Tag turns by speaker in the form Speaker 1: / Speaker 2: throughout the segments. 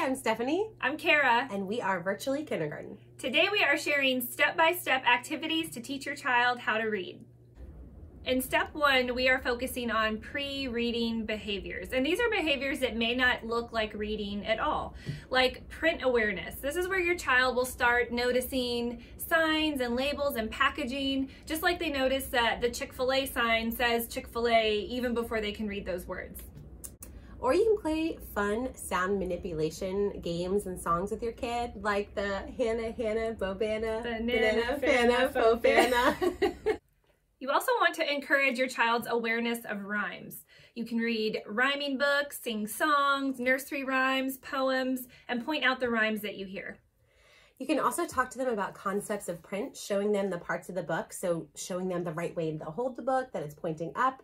Speaker 1: I'm Stephanie.
Speaker 2: I'm Kara.
Speaker 1: And we are Virtually Kindergarten.
Speaker 2: Today we are sharing step-by-step activities to teach your child how to read. In step 1, we are focusing on pre-reading behaviors. And these are behaviors that may not look like reading at all, like print awareness. This is where your child will start noticing signs and labels and packaging, just like they notice that the Chick-fil-A sign says Chick-fil-A even before they can read those words.
Speaker 1: Or you can play fun sound manipulation games and songs with your kid, like the Hannah, Hannah, Bobana,
Speaker 2: Banana,
Speaker 1: Fana, Fofana.
Speaker 2: You also want to encourage your child's awareness of rhymes. You can read rhyming books, sing songs, nursery rhymes, poems, and point out the rhymes that you hear.
Speaker 1: You can also talk to them about concepts of print, showing them the parts of the book, so showing them the right way to hold the book, that it's pointing up,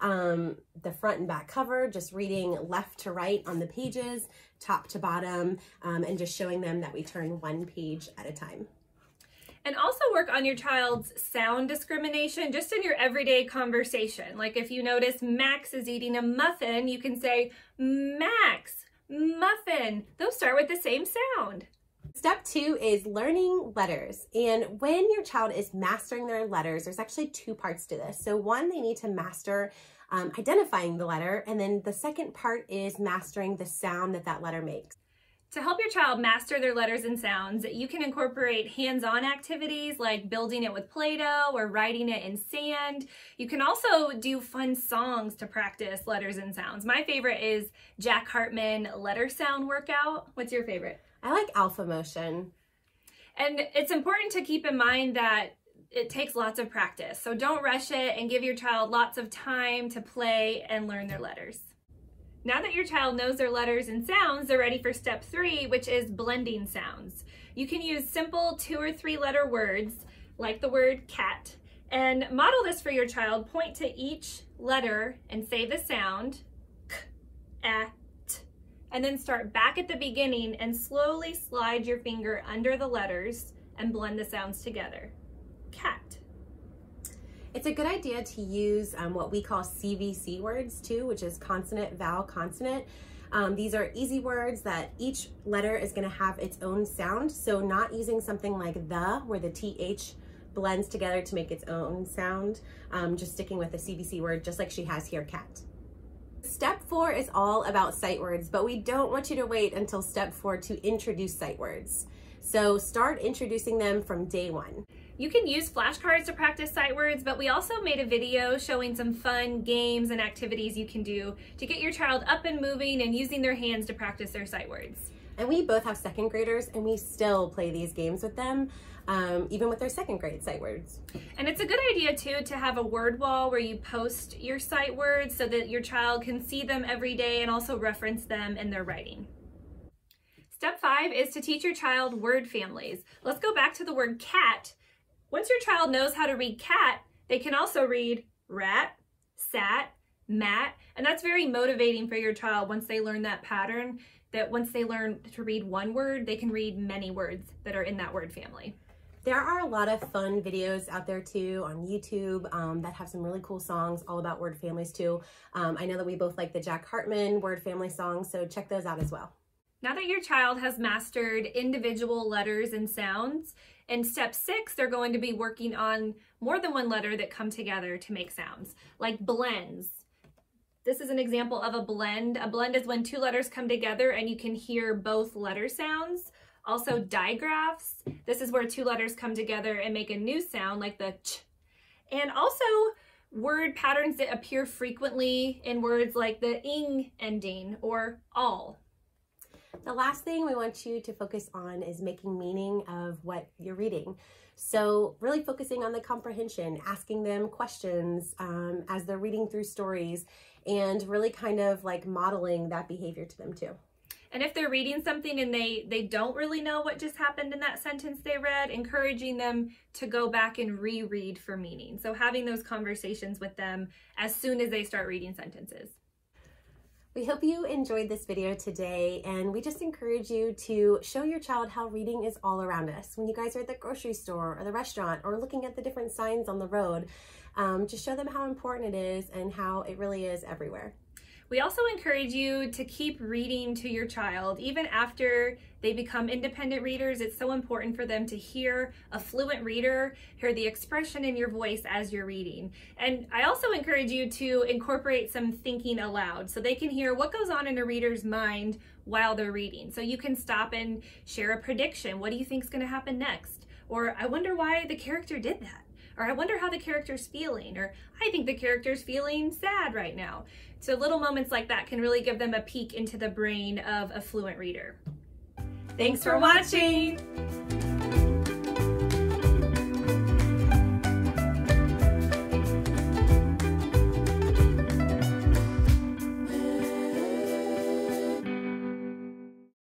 Speaker 1: the front and back cover, just reading left to right on the pages, top to bottom, and just showing them that we turn one page at a time.
Speaker 2: And also work on your child's sound discrimination just in your everyday conversation. Like if you notice Max is eating a muffin, you can say, Max, muffin. Those start with the same sound.
Speaker 1: Step 2 is learning letters. And when your child is mastering their letters, there's actually 2 parts to this. So one, they need to master identifying the letter. And then the second part is mastering the sound that that letter makes.
Speaker 2: To help your child master their letters and sounds, you can incorporate hands-on activities like building it with Play-Doh or writing it in sand. You can also do fun songs to practice letters and sounds. My favorite is Jack Hartman letter sound workout. What's your favorite?
Speaker 1: I like Alpha Motion.
Speaker 2: And it's important to keep in mind that it takes lots of practice. So don't rush it and give your child lots of time to play and learn their letters. Now that your child knows their letters and sounds, they're ready for step 3, which is blending sounds. You can use simple 2 or 3 letter words, like the word cat, and model this for your child. Point to each letter and say the sound, k, a, t, and then start back at the beginning and slowly slide your finger under the letters and blend the sounds together. Cat.
Speaker 1: It's a good idea to use what we call CVC words too, which is consonant, vowel, consonant. These are easy words that each letter is going to have its own sound. So not using something like the, where the TH blends together to make its own sound, just sticking with a CVC word, just like she has here, cat. Step 4 is all about sight words, but we don't want you to wait until step 4 to introduce sight words. So start introducing them from day 1.
Speaker 2: You can use flashcards to practice sight words, but we also made a video showing some fun games and activities you can do to get your child up and moving and using their hands to practice their sight words.
Speaker 1: And we both have 2nd graders and we still play these games with them, even with their 2nd grade sight words.
Speaker 2: And it's a good idea too to have a word wall where you post your sight words so that your child can see them every day and also reference them in their writing. Step 5 is to teach your child word families. Let's go back to the word cat. Once your child knows how to read cat, they can also read rat, sat, mat, and that's very motivating for your child once they learn that pattern, that once they learn to read one word, they can read many words that are in that word family.
Speaker 1: There are a lot of fun videos out there too on YouTube that have some really cool songs all about word families too. I know that we both like the Jack Hartman word family songs, so check those out as well.
Speaker 2: Now that your child has mastered individual letters and sounds, in step 6, they're going to be working on more than one letter that come together to make sounds, like blends. This is an example of a blend. A blend is when 2 letters come together and you can hear both letter sounds. Also digraphs. This is where 2 letters come together and make a new sound, like the ch. And also word patterns that appear frequently in words like the ing ending or all.
Speaker 1: The last thing we want you to focus on is making meaning of what you're reading. So really focusing on the comprehension, asking them questions as they're reading through stories, and really kind of like modeling that behavior to them too.
Speaker 2: And if they're reading something and they don't really know what just happened in that sentence they read, encouraging them to go back and reread for meaning. So having those conversations with them as soon as they start reading sentences.
Speaker 1: We hope you enjoyed this video today, and we just encourage you to show your child how reading is all around us. When you guys are at the grocery store or the restaurant or looking at the different signs on the road, just show them how important it is and how it really is everywhere.
Speaker 2: We also encourage you to keep reading to your child. Even after they become independent readers, it's so important for them to hear a fluent reader, hear the expression in your voice as you're reading. And I also encourage you to incorporate some thinking aloud so they can hear what goes on in a reader's mind while they're reading. So you can stop and share a prediction. What do you think is going to happen next? Or I wonder why the character did that. Or I wonder how the character's feeling, or I think the character's feeling sad right now. So little moments like that can really give them a peek into the brain of a fluent reader. Thanks for watching!